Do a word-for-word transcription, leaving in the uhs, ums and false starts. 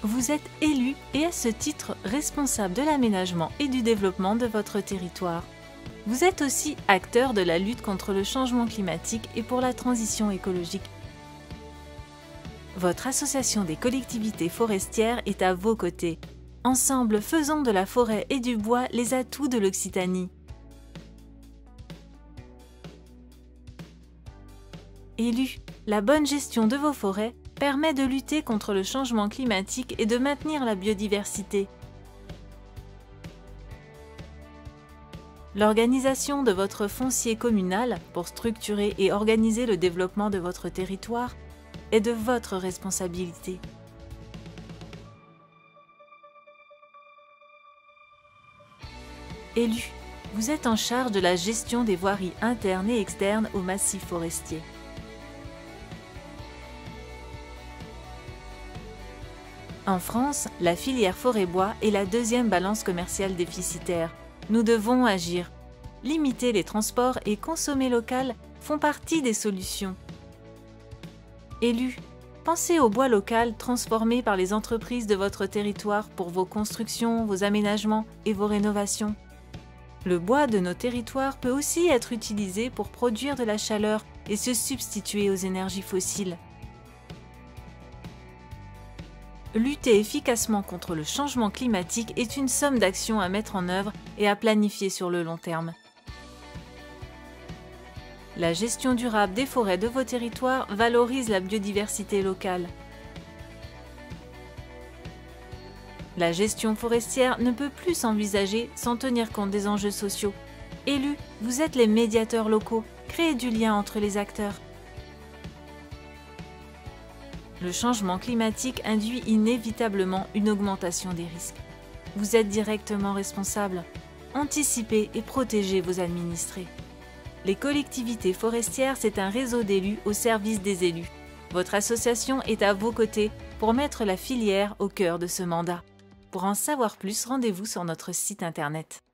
Vous êtes élu et à ce titre responsable de l'aménagement et du développement de votre territoire. Vous êtes aussi acteur de la lutte contre le changement climatique et pour la transition écologique. Votre association des collectivités forestières est à vos côtés. Ensemble, faisons de la forêt et du bois les atouts de l'Occitanie. Élu, la bonne gestion de vos forêts permet de lutter contre le changement climatique et de maintenir la biodiversité. L'organisation de votre foncier communal pour structurer et organiser le développement de votre territoire est de votre responsabilité. Élu, vous êtes en charge de la gestion des voiries internes et externes au massif forestier. En France, la filière forêt-bois est la deuxième balance commerciale déficitaire. Nous devons agir. Limiter les transports et consommer local font partie des solutions. Élu, pensez au bois local transformé par les entreprises de votre territoire pour vos constructions, vos aménagements et vos rénovations. Le bois de nos territoires peut aussi être utilisé pour produire de la chaleur et se substituer aux énergies fossiles. Lutter efficacement contre le changement climatique est une somme d'actions à mettre en œuvre et à planifier sur le long terme. La gestion durable des forêts de vos territoires valorise la biodiversité locale. La gestion forestière ne peut plus s'envisager sans tenir compte des enjeux sociaux. Élus, vous êtes les médiateurs locaux, créez du lien entre les acteurs. Le changement climatique induit inévitablement une augmentation des risques. Vous êtes directement responsable. Anticipez et protégez vos administrés. Les collectivités forestières, c'est un réseau d'élus au service des élus. Votre association est à vos côtés pour mettre la filière au cœur de ce mandat. Pour en savoir plus, rendez-vous sur notre site internet.